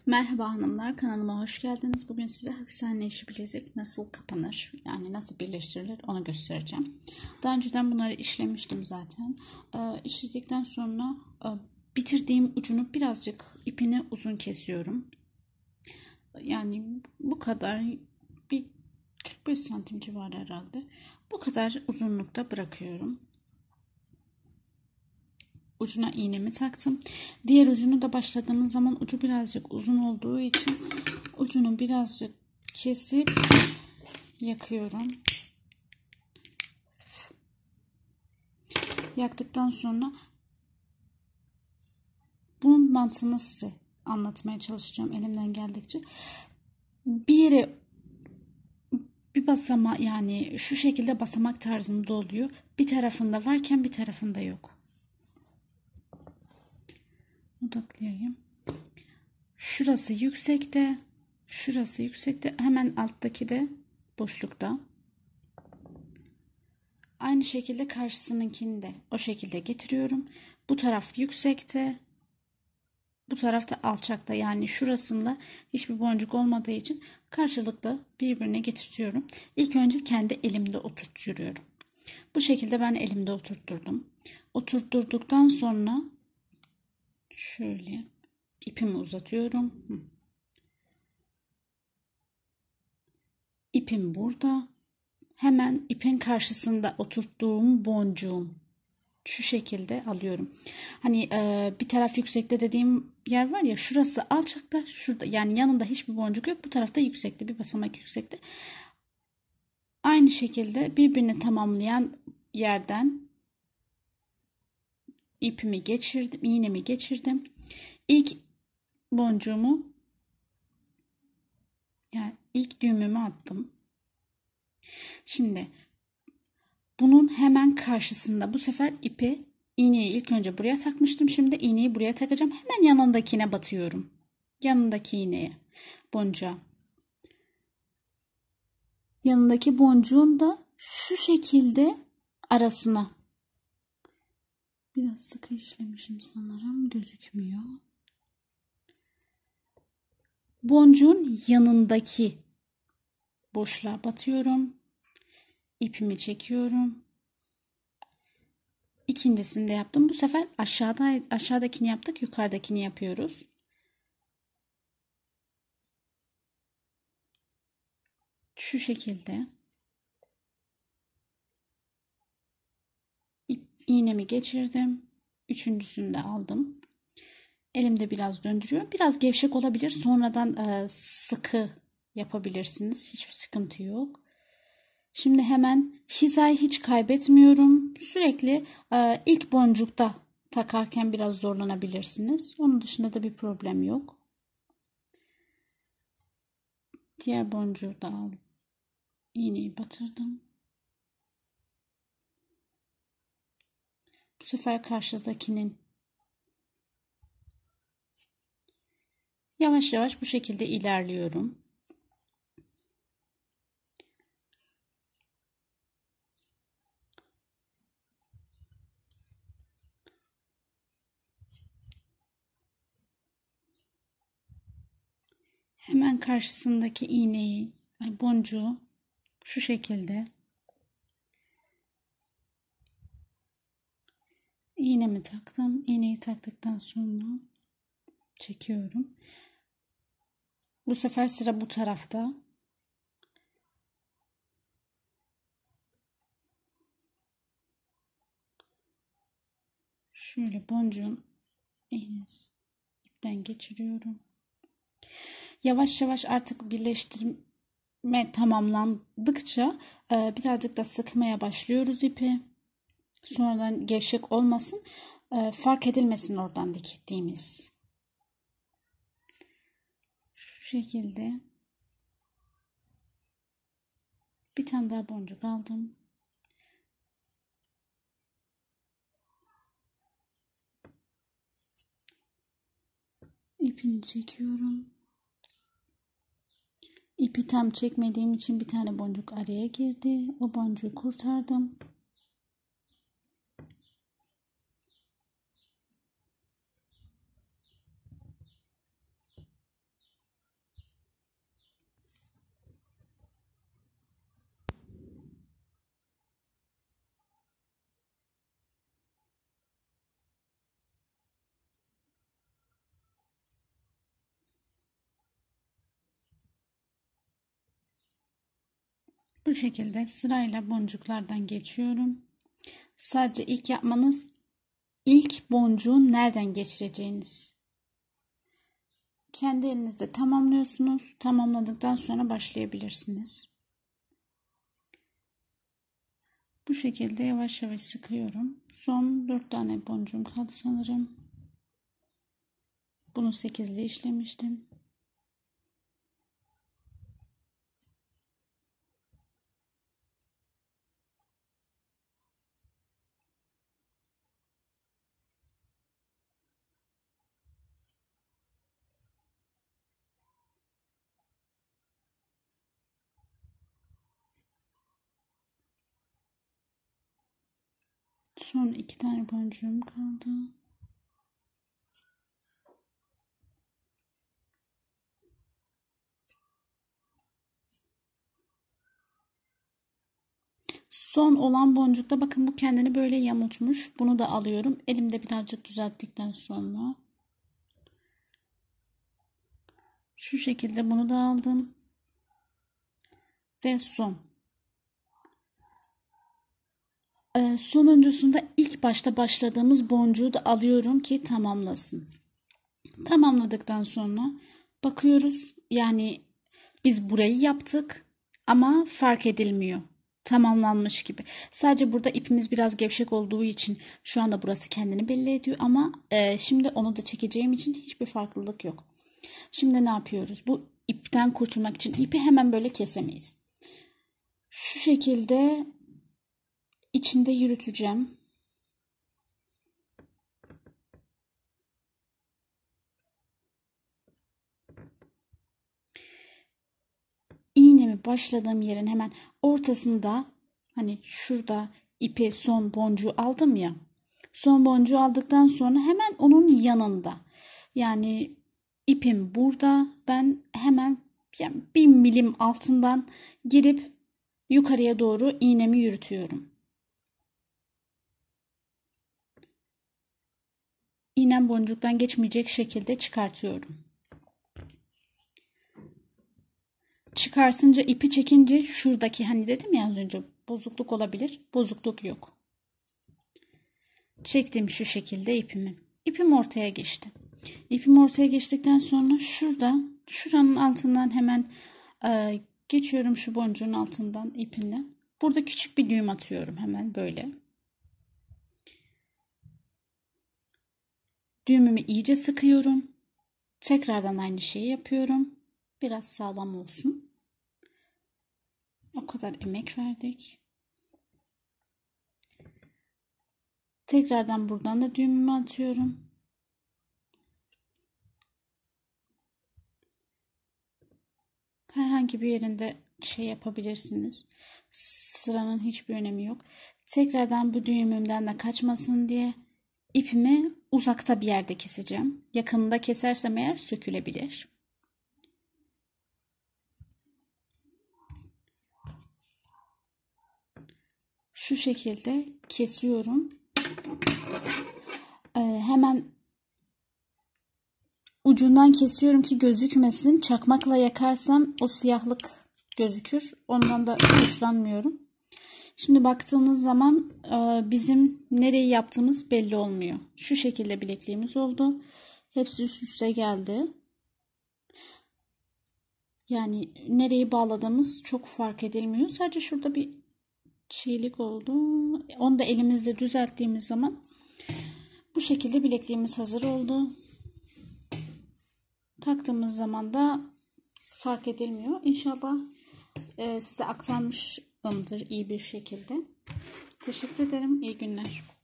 Merhaba hanımlar, kanalıma hoş geldiniz. Bugün size hapishane işi bilezik nasıl kapanır, yani nasıl birleştirilir onu göstereceğim. Daha önceden bunları işlemiştim zaten. İşledikten sonra bitirdiğim ucunu birazcık ipini uzun kesiyorum. Yani bu kadar, bir 45 santim civarı herhalde. Bu kadar uzunlukta bırakıyorum. Ucuna iğnemi taktım. Diğer ucunu da başladığımız zaman ucu birazcık uzun olduğu için ucunu birazcık kesip yakıyorum. Yaktıktan sonra bunun mantığını size anlatmaya çalışacağım elimden geldikçe. Bir yere bir basama, yani şu şekilde basamak tarzında oluyor. Bir tarafında varken bir tarafında yok. Odaklayayım. Şurası yüksekte, şurası yüksekte, hemen alttaki de boşlukta. Aynı şekilde karşısınınkini de o şekilde getiriyorum. Bu taraf yüksekte, bu tarafta alçakta, yani şurasında hiçbir boncuk olmadığı için karşılıklı birbirine getirtiyorum. İlk önce kendi elimde oturtuyorum. Bu şekilde ben elimde oturtturdum. Oturtturduktan sonra şöyle ipimi uzatıyorum. İpim burada. Hemen ipin karşısında oturttuğum boncuğum şu şekilde alıyorum. Hani bir taraf yüksekte dediğim yer var ya, şurası alçakta, şurada yani yanında hiçbir boncuk yok. Bu tarafta yüksekte, bir basamak yüksekte. Aynı şekilde birbirini tamamlayan yerden ipimi geçirdim, iğnemi geçirdim. İlk boncuğumu, yani ilk düğümümü attım. Şimdi bunun hemen karşısında bu sefer iğneyi ilk önce buraya takmıştım. Şimdi iğneyi buraya takacağım. Hemen yanındakine batıyorum. Yanındaki iğneye, boncuğa. Yanındaki boncuğun da şu şekilde arasına. Biraz sıkı işlemişim sanırım. Gözükmüyor. Boncuğun yanındaki boşluğa batıyorum. İpimi çekiyorum. İkincisini de yaptım. Bu sefer aşağıdakini yaptık. Yukarıdakini yapıyoruz. Şu şekilde iğnemi geçirdim. Üçüncüsünü de aldım. Elimde biraz döndürüyorum. Biraz gevşek olabilir. Sonradan sıkı yapabilirsiniz. Hiçbir sıkıntı yok. Şimdi hemen hizayı hiç kaybetmiyorum. Sürekli ilk boncukta takarken biraz zorlanabilirsiniz. Onun dışında da bir problem yok. Diğer boncuğu da aldım. İğneyi batırdım. Bu sefer karşıdakinin yavaş yavaş bu şekilde ilerliyorum. Hemen karşısındaki iğneyi, boncuğu şu şekilde iğnemi taktım. İğneyi taktıktan sonra çekiyorum. Bu sefer sıra bu tarafta. Şöyle boncuğun iğnesi ipten geçiriyorum. Yavaş yavaş artık birleştirme tamamlandıkça birazcık da sıkmaya başlıyoruz ipi. Sonradan gevşek olmasın, fark edilmesin oradan diktiğimiz. Şu şekilde bir tane daha boncuk aldım. İpini çekiyorum. İpi tam çekmediğim için bir tane boncuk araya girdi. O boncuğu kurtardım. Bu şekilde sırayla boncuklardan geçiyorum. Sadece ilk yapmanız, ilk boncuğun nereden geçireceğiniz. Kendi elinizde tamamlıyorsunuz. Tamamladıktan sonra başlayabilirsiniz. Bu şekilde yavaş yavaş sıkıyorum. Son 4 tane boncuğum kaldı sanırım. Bunu 8'li işlemiştim. Son 2 tane boncuğum kaldı. Son olan boncukta bakın bu kendini böyle yamultmuş. Bunu da alıyorum. Elimde birazcık düzelttikten sonra. Şu şekilde bunu da aldım. Ve son. Sonuncusunda ilk başta başladığımız boncuğu da alıyorum ki tamamlasın. Tamamladıktan sonra bakıyoruz. Yani biz burayı yaptık ama fark edilmiyor. Tamamlanmış gibi. Sadece burada ipimiz biraz gevşek olduğu için şu anda burası kendini belli ediyor ama şimdi onu da çekeceğim için hiçbir farklılık yok. Şimdi ne yapıyoruz? Bu ipten kurtulmak için ipi hemen böyle kesemeyiz. Şu şekilde içinde yürüteceğim. İğnemi başladığım yerin hemen ortasında, hani şurada ipi son boncuğu aldım ya. Son boncuğu aldıktan sonra hemen onun yanında. Yani ipim burada. Ben hemen yani 1 milim altından girip yukarıya doğru iğnemi yürütüyorum. İğnem boncuktan geçmeyecek şekilde çıkartıyorum. Çıkarsınca ipi çekince şuradaki, hani dedim ya az önce, bozukluk olabilir. Bozukluk yok. Çektim şu şekilde ipimi. İpim ortaya geçti. İpim ortaya geçtikten sonra şuranın altından hemen geçiyorum, şu boncuğun altından ipini. Burada küçük bir düğüm atıyorum hemen böyle. Düğümümü iyice sıkıyorum. Tekrardan aynı şeyi yapıyorum. Biraz sağlam olsun. O kadar emek verdik. Tekrardan buradan da düğümümü atıyorum. Herhangi bir yerinde şey yapabilirsiniz. Sıranın hiçbir önemi yok. Tekrardan bu düğümümden de kaçmasın diye ipimi uzakta bir yerde keseceğim. Yakınında kesersem eğer sökülebilir. Şu şekilde kesiyorum. Hemen ucundan kesiyorum ki gözükmesin. Çakmakla yakarsam o siyahlık gözükür. Ondan da hoşlanmıyorum. Şimdi baktığınız zaman bizim nereyi yaptığımız belli olmuyor. Şu şekilde bilekliğimiz oldu. Hepsi üst üste geldi. Yani nereyi bağladığımız çok fark edilmiyor. Sadece şurada bir şeylik oldu. Onu da elimizle düzelttiğimiz zaman bu şekilde bilekliğimiz hazır oldu. Taktığımız zaman da fark edilmiyor. İnşallah size aktarmışımdır iyi bir şekilde. Teşekkür ederim. İyi günler.